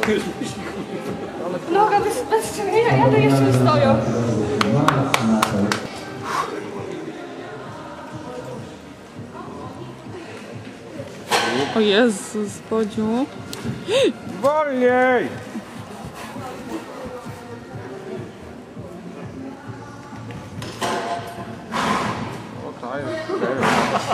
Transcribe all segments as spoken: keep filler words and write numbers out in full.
Noga bez, bez ściągnięcia, ja to jeszcze stoją. O Jezus, Bodziu. Wolniej! O, ta jest cztery.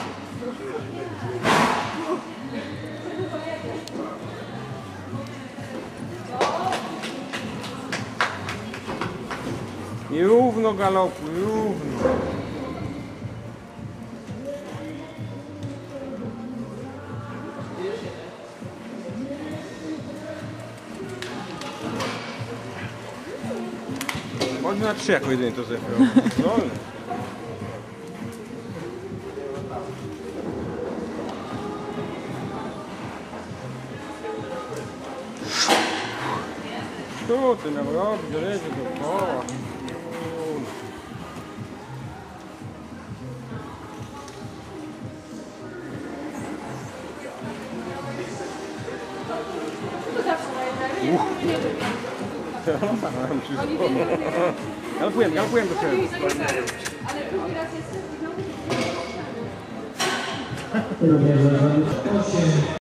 I równo galopu, równo. Chodź na trzy jako jedynie to zebrał. Wolny. Tu ty nam robisz, jedzie do koła. Galopujemy, galopujemy do przodu. Ale drugi raz jest...